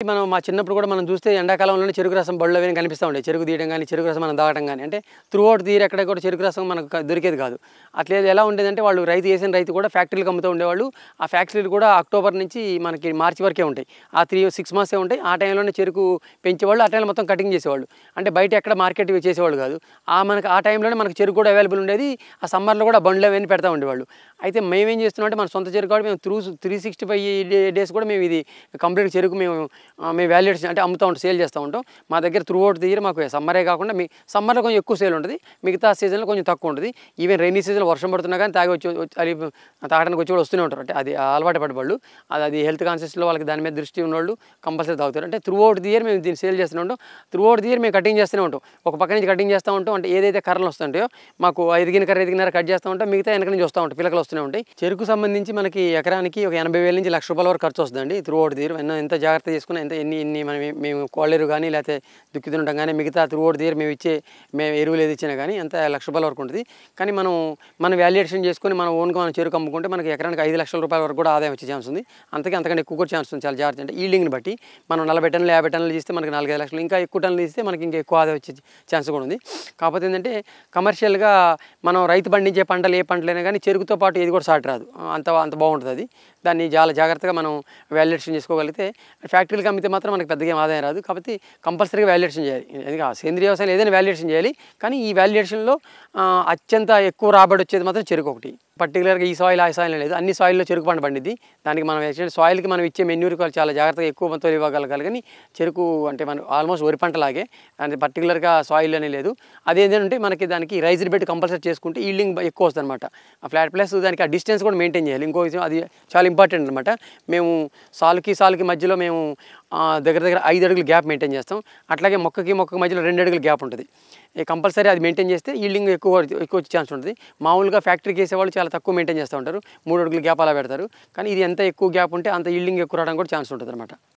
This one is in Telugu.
మనం మా చిన్నప్పుడు కూడా మనం చూస్తే ఎండాకాలంలోనే చెరుకు రసం బళ్ళో అవి కనిపిస్తూ ఉండేది. చెరుకు తీయడం కానీ, చెరుకు రసం మనం తాగడం కానీ, అంటే త్రూ అవుట్ ది ఇయర్ ఎక్కడ కూడా చెరుకు రసం మనకు దొరికేది కాదు. అట్లా ఎలా ఉండేదంటే వాళ్ళు రైతు కూడా ఫ్యాక్టరీలకు అమ్ముతూ ఉండేవాళ్ళు. ఆ ఫ్యాక్టరీలు కూడా అక్టోబర్ నుంచి మనకి మార్చి వరకే ఉంటాయి. ఆ 6 మంత్సే ఉంటాయి. ఆ టైంలోనే చెరుకు పెంచేవాళ్ళు. ఆ టైంలో మొత్తం కటింగ్ చేసేవాళ్ళు. అంటే బయట ఎక్కడ మార్కెట్ చేసేవాళ్ళు కాదు. మనకు ఆ టైంలోనే మనకు చెరుకు కూడా అవైలబుల్ ఉండేది. ఆ సమ్మర్లో కూడా బండ్లు అవన్నీ పెడతా ఉండేవాళ్ళు. అయితే మేమేం చేస్తున్నాం అంటే మన సొంత చెరుకు కాబట్టి మేము 365 డేస్ కూడా మేము ఇది కంప్లీట్ చెరుకు మేము వాల్యుయేషన్ అంటే అమ్ముతూ ఉంటాం, సేల్ చేస్తూ ఉంటాం. మా దగ్గర త్రూ అవుట్ ది ఇయర్ మాకు సమ్మరే కాకుండా సమ్మర్లో కొంచెం ఎక్కువ సేల్ ఉంటుంది. మిగతా సీజన్లో కొంచెం తక్కువ ఉంటుంది. ఈవెన్ రైనీ సీజన్లో వర్షం పడుతున్నా కానీ అది తాగడానికి వచ్చి వస్తూనే ఉంటారు. అంటే అది అలవాటు పడేవాళ్ళు. అది హెల్త్ కాన్షియస్లో వాళ్ళకి దాని మీద దృష్టి ఉన్నవాళ్ళు కంపల్సరీ తాగుతారు. అంటే త్రూ అవుట్ ది ఇయర్ మేము దీన్ని సేల్ చేస్తూనే ఉంటాం. త్రూ అవుట్ ది ఇయర్ మేము కటింగ్ చేస్తూనే ఉంటాం. ఒక పక్క నుంచి కటింగ్ చేస్తూ ఉంటాం. అంటే ఏదైతే కర్రలు వస్తుంటాయో మాకు ఎదిగిన కర్ర కట్ చేస్తూ ఉంటాం. మిగతా వెనక నుంచి వస్తూ ఉంటాయి, పిలకలు వస్తూనే ఉంటాయి. చెరుకు సంబంధించి మనకి ఎకరానికి ఒక 80,000 నుంచి ₹1,00,000 వరకు ఖర్చు వస్తుందండి. త్రూ అవుట్ ది ఇయర్ ఎంత జాగ్రత్త చేసుకున్నా ఎన్ని మేము కోళ్ళెరు కానీ లేకపోతే దుక్కితుంటాం కానీ మిగతా త్రూ అవుట్ ది ఇయర్ మేము ఎరువులు ఏది ఇచ్చినా కానీ అంత ₹1,00,000 వరకు ఉంటుంది. కానీ మనం వాల్యుయేషన్ చేసుకొని మనం ఓన్గా మనం చెరుకు అమ్ముకుంటే మనకి ఎకరానికి ₹5,00,000 వరకు కూడా ఆదాయం వచ్చే ఛాన్స్ ఉంది. అంతకంటే ఎక్కువ కూడా ఛాన్స్ ఉంది. చాలా జాగ్రత్త. అంటే ఈల్డింగ్ని బట్టి మనం 40 టన్నులు 50 టన్నులు తీస్తే మనకి 4-5 లక్షలు, ఇంకా ఎక్కువ టన్నులు తీస్తే మనకి ఇంకా ఎక్కువ ఆదాయం వచ్చే ఛాన్స్ కూడా ఉంది. కాకపోతే ఏంటంటే కమర్షియల్గా మనం రైతు పండించే పంటలు ఏ పంటలైనా కానీ చెరుకుతో పాటు ఏది కూడా సాటి రాదు. అంత బాగుంటుంది అది. దాన్ని చాలా జాగ్రత్తగా మనం వాల్యుయేషన్ చేసుకోగలిగితే ఫ్యాక్టరీలకు అమ్మితే మాత్రం మనకి పెద్దగా ఏం ఆదాయం రాదు. కాబట్టి కంపల్సరీగా వాల్యుయేషన్ చేయాలి. అది సేంద్రీయ వ్యవసాయం ఏదైనా వాల్యుయేషన్ చేయాలి. కానీ ఈ వాల్యుయేషన్లో అత్యంత ఎక్కువ రాబడి వచ్చేది మాత్రం చెరుకు ఒకటి. పర్టికులర్గా ఈ సాయిల్ ఆ సాయిల్ లేదు, అన్ని సాయిల్లో చెరుకు పంట పండిద్ది. దానికి మనం సాయిల్కి మనం ఇచ్చే మెన్యూర్కి చాలా జాగ్రత్తగా ఎక్కువ మొత్తం ఇవ్వగలగాలి. కానీ చెరుకు అంటే మనం ఆల్మోస్ట్ వరి పంటలాగే, అంటే పర్టికులర్గా సాయిల్ అని లేదు. అదేంటంటే దానికి రైజర్ బెడ్ కంపల్సరీ చేసుకుంటే ఈల్డింగ్ ఎక్కువ వస్తుంది అనమాట. ఆ ఫ్లాట్ ప్లస్ దానికి ఆ డిస్టెన్స్ కూడా మెయింటైన్ చేయాలి. ఇంకో విషయం అది చాలా ఇంపార్టెంట్ అనమాట. మేము సాలుకి మధ్యలో మేము దగ్గర 5 అడుగులు గ్యాప్ మెయింటైన్ చేస్తాం. అట్లాగే మొక్కకి మధ్యలో 2 అడుగులు గ్యాప్ ఉంటుంది. కంపల్సరీ అది మెయింటైన్ చేస్తే ఈల్డింగ్ ఎక్కువ వచ్చే ఛాన్స్ ఉంటుంది. మామూలుగా ఫ్యాక్టరీకి వేసేవాళ్ళు చాలా తక్కువ మెయింటైన్ చేస్తూ ఉంటారు. 3 అడుగులు గ్యాప్ అలా పెడతారు. కానీ ఇది ఎంత ఎక్కువ గ్యాప్ ఉంటే అంత ఈల్డింగ్ ఎక్కువ రావడానికి కూడా ఛాన్స్ ఉంటుంది అనమాట.